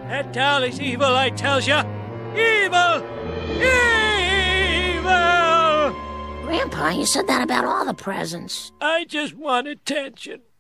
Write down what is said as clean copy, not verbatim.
That doll is evil, I tells ya. Evil! Evil! Grandpa, you said that about all the presents. I just want attention.